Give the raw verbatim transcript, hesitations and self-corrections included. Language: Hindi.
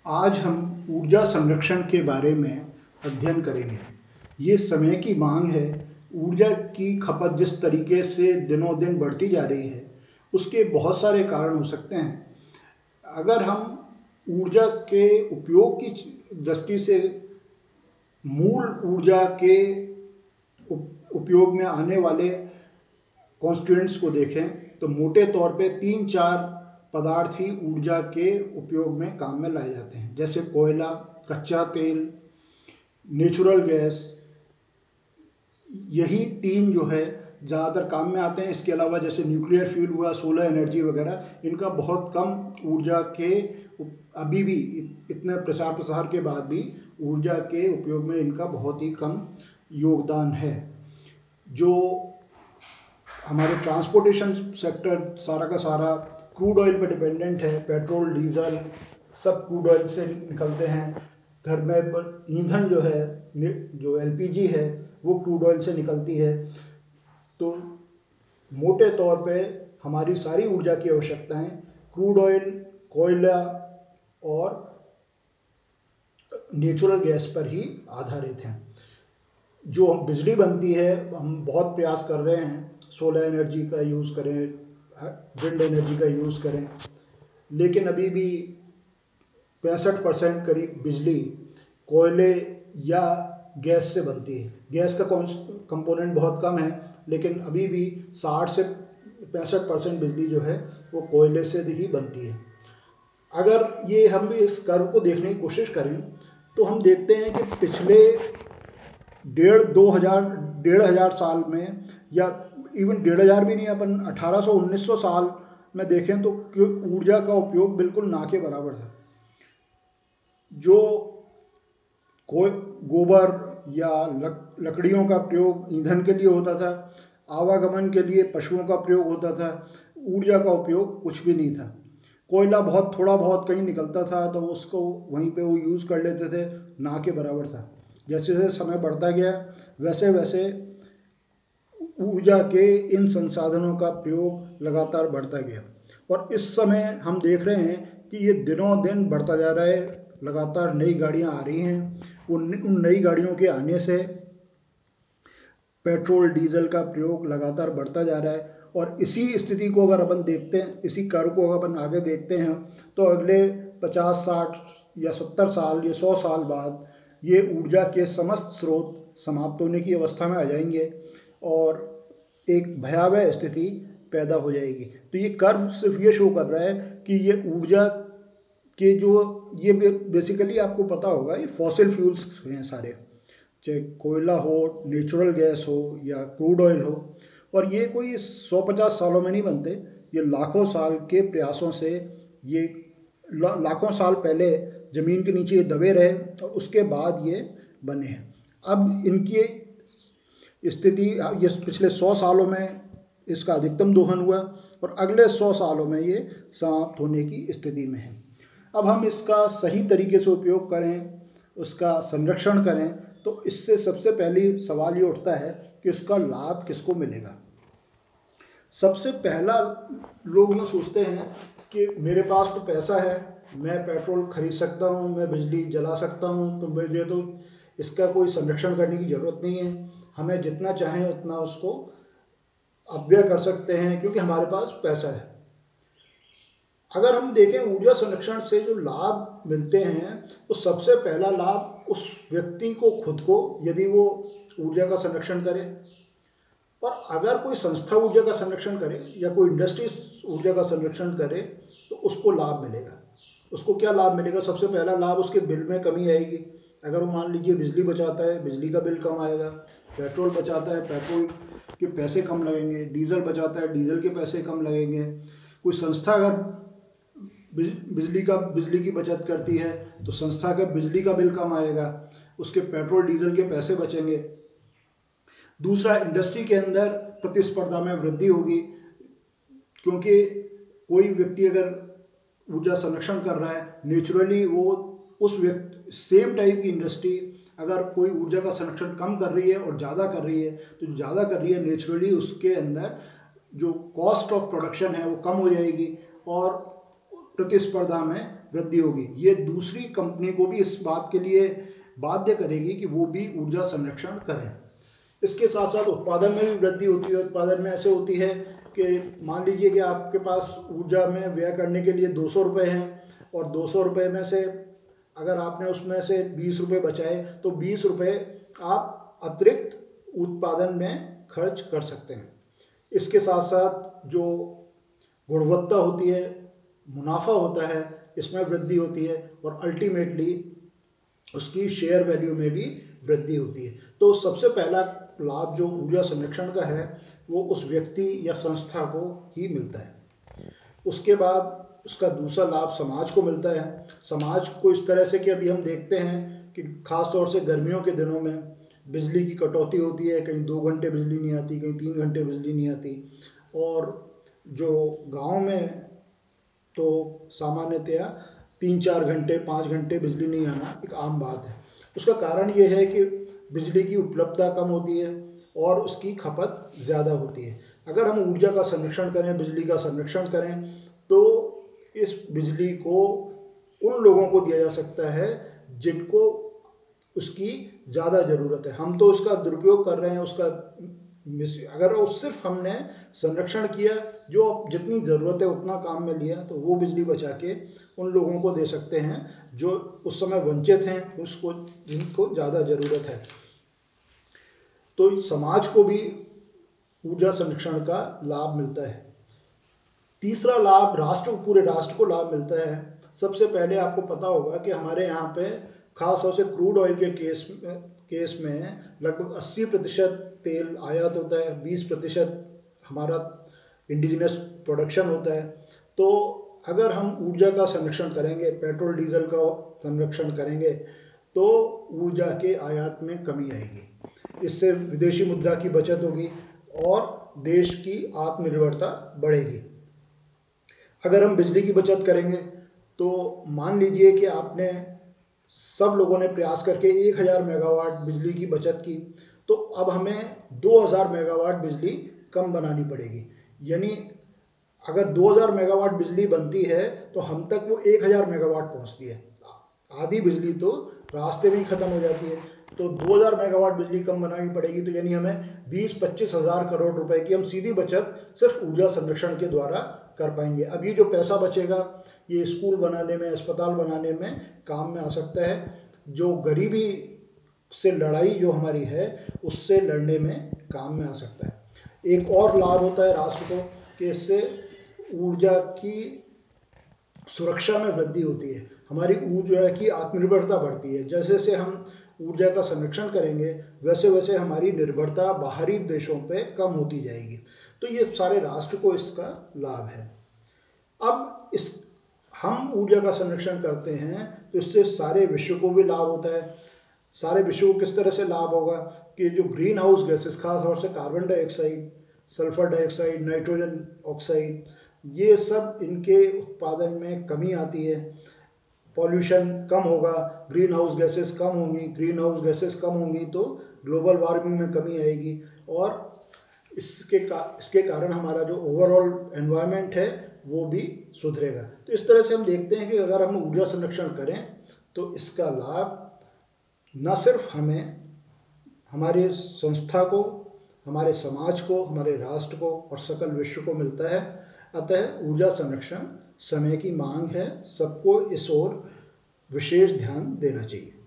आज हम ऊर्जा संरक्षण के बारे में अध्ययन करेंगे। ये समय की मांग है। ऊर्जा की खपत जिस तरीके से दिनों दिन बढ़ती जा रही है, उसके बहुत सारे कारण हो सकते हैं। अगर हम ऊर्जा के उपयोग की दृष्टि से मूल ऊर्जा के उपयोग में आने वाले कॉन्स्टिट्यूएंट्स को देखें तो मोटे तौर पे तीन चार पदार्थ ही ऊर्जा के उपयोग में काम में लाए जाते हैं, जैसे कोयला, कच्चा तेल, नेचुरल गैस। यही तीन जो है ज़्यादातर काम में आते हैं। इसके अलावा जैसे न्यूक्लियर फ्यूल हुआ, सोलर एनर्जी वगैरह, इनका बहुत कम ऊर्जा के अभी भी इतने प्रचार प्रसार के बाद भी ऊर्जा के उपयोग में इनका बहुत ही कम योगदान है। जो हमारे ट्रांसपोर्टेशन सेक्टर सारा का सारा क्रूड ऑयल पर डिपेंडेंट है। पेट्रोल, डीजल सब क्रूड ऑयल से निकलते हैं। घर में ईंधन जो है, जो एलपीजी है, वो क्रूड ऑयल से निकलती है। तो मोटे तौर पे हमारी सारी ऊर्जा की आवश्यकताएं क्रूड ऑयल, कोयला और नेचुरल गैस पर ही आधारित हैं। जो बिजली बनती है, हम बहुत प्रयास कर रहे हैं सोलर एनर्जी का यूज़ करें, विंड एनर्जी का यूज़ करें, लेकिन अभी भी पैंसठ परसेंट करीब बिजली कोयले या गैस से बनती है। गैस का कंपोनेंट बहुत कम है, लेकिन अभी भी साठ से पैंसठ परसेंट बिजली जो है वो कोयले से ही बनती है। अगर ये हम भी इस कर्व को देखने की कोशिश करें तो हम देखते हैं कि पिछले डेढ़ दो हज़ार डेढ़ हज़ार साल में, या इवन डेढ़ हज़ार भी नहीं, अपन अठारह सौ उन्नीस सौ साल में देखें तो ऊर्जा का उपयोग बिल्कुल ना के बराबर था। जो कोई गोबर या लक, लकड़ियों का प्रयोग ईंधन के लिए होता था, आवागमन के लिए पशुओं का प्रयोग होता था, ऊर्जा का उपयोग कुछ भी नहीं था। कोयला बहुत थोड़ा बहुत कहीं निकलता था तो उसको वहीं पे वो यूज़ कर लेते थे, ना के बराबर था। जैसे जैसे समय बढ़ता गया वैसे वैसे ऊर्जा के इन संसाधनों का प्रयोग लगातार बढ़ता गया, और इस समय हम देख रहे हैं कि ये दिनों दिन बढ़ता जा रहा है। लगातार नई गाड़ियां आ रही हैं। उन उन नई गाड़ियों के आने से पेट्रोल, डीजल का प्रयोग लगातार बढ़ता जा रहा है। और इसी स्थिति को अगर अपन देखते हैं, इसी कर्व को अगर अपन आगे देखते हैं तो अगले पचास, साठ या सत्तर साल या सौ साल बाद ये ऊर्जा के समस्त स्रोत समाप्त होने की अवस्था में आ जाएंगे और एक भयावह स्थिति पैदा हो जाएगी। तो ये कर्व सिर्फ ये शो कर रहा है कि ये ऊर्जा के जो ये बेसिकली आपको पता होगा, ये फॉसिल फ्यूल्स हैं सारे, चाहे कोयला हो, नेचुरल गैस हो या क्रूड ऑयल हो। और ये कोई सौ पचास सालों में नहीं बनते, ये लाखों साल के प्रयासों से, ये ला, लाखों साल पहले ज़मीन के नीचे ये दबे रहे और उसके बाद ये बने हैं। अब इनकी स्थिति, ये पिछले सौ सालों में इसका अधिकतम दोहन हुआ और अगले सौ सालों में ये समाप्त होने की स्थिति में है। अब हम इसका सही तरीके से उपयोग करें, उसका संरक्षण करें, तो इससे सबसे पहले सवाल ये उठता है कि इसका लाभ किसको मिलेगा। सबसे पहला लोग ये सोचते हैं कि मेरे पास तो पैसा है, मैं पेट्रोल खरीद सकता हूँ, मैं बिजली जला सकता हूँ, तो मुझे तो इसका कोई संरक्षण करने की ज़रूरत नहीं है। हमें जितना चाहें उतना उसको अपव्यय कर सकते हैं क्योंकि हमारे पास पैसा है। अगर हम देखें ऊर्जा संरक्षण से जो लाभ मिलते हैं, तो सबसे पहला लाभ उस व्यक्ति को खुद को, यदि वो ऊर्जा का संरक्षण करे, और अगर कोई संस्था ऊर्जा का संरक्षण करे या कोई इंडस्ट्रीज ऊर्जा का संरक्षण करे तो उसको लाभ मिलेगा। उसको क्या लाभ मिलेगा? सबसे पहला लाभ, उसके बिल में कमी आएगी। अगर वो मान लीजिए बिजली बचाता है, बिजली का बिल कम आएगा। पेट्रोल बचाता है, पेट्रोल के पैसे कम लगेंगे। डीजल बचाता है, डीजल के पैसे कम लगेंगे। कोई संस्था अगर बिजली का बिजली की बचत करती है तो संस्था का बिजली का बिल कम आएगा, उसके पेट्रोल डीजल के पैसे बचेंगे। दूसरा, इंडस्ट्री के अंदर प्रतिस्पर्धा में वृद्धि होगी, क्योंकि कोई व्यक्ति अगर ऊर्जा संरक्षण कर रहा है, नेचुरली वो उस व्यक्ति सेम टाइप की इंडस्ट्री अगर कोई ऊर्जा का संरक्षण कम कर रही है और ज़्यादा कर रही है, तो जो ज़्यादा कर रही है नेचुरली उसके अंदर जो कॉस्ट ऑफ प्रोडक्शन है वो कम हो जाएगी और प्रतिस्पर्धा में वृद्धि होगी। ये दूसरी कंपनी को भी इस बात के लिए बाध्य करेगी कि वो भी ऊर्जा संरक्षण करें। इसके साथ साथ उत्पादन में भी वृद्धि होती है। उत्पादन में ऐसे होती है कि मान लीजिए कि आपके पास ऊर्जा में व्यय करने के लिए दो सौ रुपये हैं और दो सौ रुपये में से अगर आपने उसमें से बीस रुपये बचाए तो बीस रुपये आप अतिरिक्त उत्पादन में खर्च कर सकते हैं। इसके साथ साथ जो गुणवत्ता होती है, मुनाफा होता है, इसमें वृद्धि होती है और अल्टीमेटली उसकी शेयर वैल्यू में भी वृद्धि होती है। तो सबसे पहला लाभ जो ऊर्जा संरक्षण का है वो उस व्यक्ति या संस्था को ही मिलता है। उसके बाद उसका दूसरा लाभ समाज को मिलता है। समाज को इस तरह से कि अभी हम देखते हैं कि ख़ास तौर से गर्मियों के दिनों में बिजली की कटौती होती है, कहीं दो घंटे बिजली नहीं आती, कहीं तीन घंटे बिजली नहीं आती। और जो गांव में तो सामान्यतया तीन चार घंटे पाँच घंटे बिजली नहीं आना एक आम बात है। उसका कारण ये है कि बिजली की उपलब्धता कम होती है और उसकी खपत ज़्यादा होती है। अगर हम ऊर्जा का संरक्षण करें, बिजली का संरक्षण करें, तो इस बिजली को उन लोगों को दिया जा सकता है जिनको उसकी ज़्यादा ज़रूरत है। हम तो उसका दुरुपयोग कर रहे हैं, उसका मिस अगर उस सिर्फ हमने संरक्षण किया, जो जितनी ज़रूरत है उतना काम में लिया, तो वो बिजली बचा के उन लोगों को दे सकते हैं जो उस समय वंचित हैं, उसको जिनको ज़्यादा ज़रूरत है। तो समाज को भी ऊर्जा संरक्षण का लाभ मिलता है। तीसरा लाभ राष्ट्र पूरे राष्ट्र को लाभ मिलता है। सबसे पहले आपको पता होगा कि हमारे यहाँ पे खास तौर से क्रूड ऑयल के केस में केस में लगभग अस्सी प्रतिशत तेल आयात होता है, बीस प्रतिशत हमारा इंडिजिनस प्रोडक्शन होता है। तो अगर हम ऊर्जा का संरक्षण करेंगे, पेट्रोल डीजल का संरक्षण करेंगे, तो ऊर्जा के आयात में कमी आएगी। इससे विदेशी मुद्रा की बचत होगी और देश की आत्मनिर्भरता बढ़ेगी। अगर हम बिजली की बचत करेंगे तो मान लीजिए कि आपने सब लोगों ने प्रयास करके एक हज़ार मेगावाट बिजली की बचत की, तो अब हमें दो हज़ार मेगावाट बिजली कम बनानी पड़ेगी। यानी अगर दो हज़ार मेगावाट बिजली बनती है तो हम तक वो एक हज़ार मेगावाट पहुंचती है। आधी बिजली तो रास्ते में ही ख़त्म हो जाती है। तो दो हज़ार मेगावाट बिजली कम बनानी पड़ेगी, तो यानी हमें बीस पच्चीस हज़ार करोड़ रुपए की हम सीधी बचत सिर्फ ऊर्जा संरक्षण के द्वारा कर पाएंगे। अब ये जो पैसा बचेगा ये स्कूल बनाने में, अस्पताल बनाने में काम में आ सकता है। जो गरीबी से लड़ाई जो हमारी है उससे लड़ने में काम में आ सकता है। एक और लाभ होता है राष्ट्र को कि इससे ऊर्जा की सुरक्षा में वृद्धि होती है, हमारी ऊर्जा की आत्मनिर्भरता बढ़ती है। जैसे जैसे हम ऊर्जा का संरक्षण करेंगे वैसे वैसे हमारी निर्भरता बाहरी देशों पे कम होती जाएगी। तो ये सारे राष्ट्र को इसका लाभ है। अब इस हम ऊर्जा का संरक्षण करते हैं तो इससे सारे विश्व को भी लाभ होता है। सारे विश्व को किस तरह से लाभ होगा कि जो ग्रीन हाउस गैसेस, खास तौर से carbon dioxide, sulphur dioxide, nitrogen oxide, ये सब इनके उत्पादन में कमी आती है। पॉल्यूशन कम होगा, ग्रीन हाउस गैसेस कम होंगी। ग्रीन हाउस गैसेस कम होंगी तो ग्लोबल वार्मिंग में कमी आएगी और इसके का इसके कारण हमारा जो ओवरऑल एनवायरनमेंट है वो भी सुधरेगा। तो इस तरह से हम देखते हैं कि अगर हम ऊर्जा संरक्षण करें तो इसका लाभ न सिर्फ हमें, हमारे संस्था को, हमारे समाज को, हमारे राष्ट्र को और सकल विश्व को मिलता है। अतः ऊर्जा संरक्षण समय की मांग है, सबको इस ओर विशेष ध्यान देना चाहिए।